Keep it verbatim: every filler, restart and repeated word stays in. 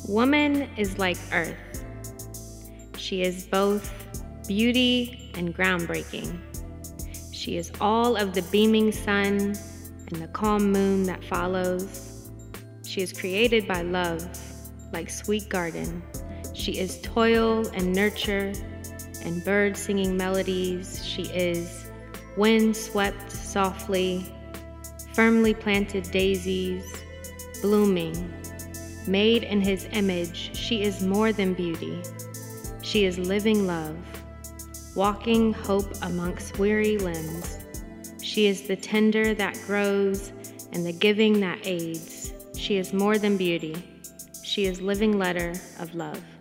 Woman is like earth. She is both beauty and groundbreaking. She is all of the beaming sun and the calm moon that follows. She is created by love, like sweet garden. She is toil and nurture and bird singing melodies. She is wind swept softly, firmly planted daisies, blooming. Made in his image, she is more than beauty. She is living love, walking hope amongst weary limbs. She is the tender that grows and the giving that aids. She is more than beauty. She is living letter of love.